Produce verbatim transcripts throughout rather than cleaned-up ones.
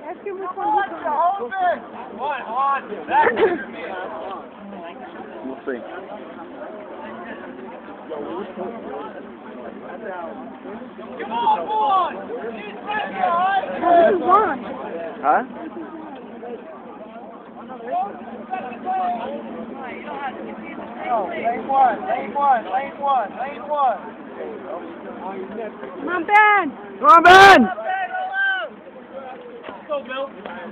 Ask him which one he's on. Hold it! One, on. That's We'll see. Come on, boy! He's ready, all right? Who's on? Huh? Oh, lane one, lane one, lane one, lane one. Come on, Ben. Come on, Ben! Let's go, Bill.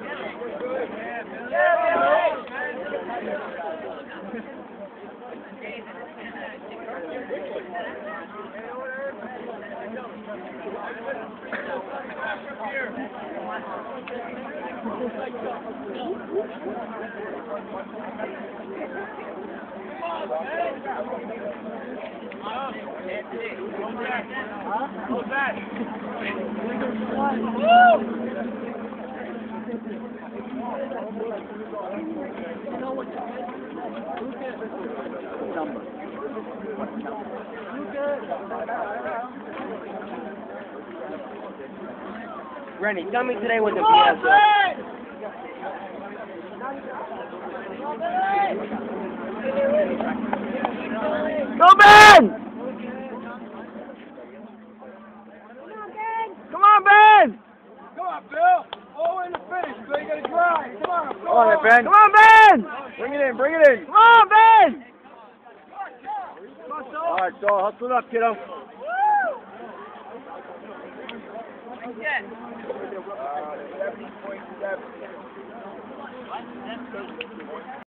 Rennie, tell me today what the P S is. Go, Ben! Come on, Ben! Come on, Bill. Oh, in the finish, Bill. You gotta drive. Come on, Come on, Ben. Come on, Ben! Bring it in, bring it in. Come on, Ben! All right, so hustle it up, kiddo. Uh, seventy point seven.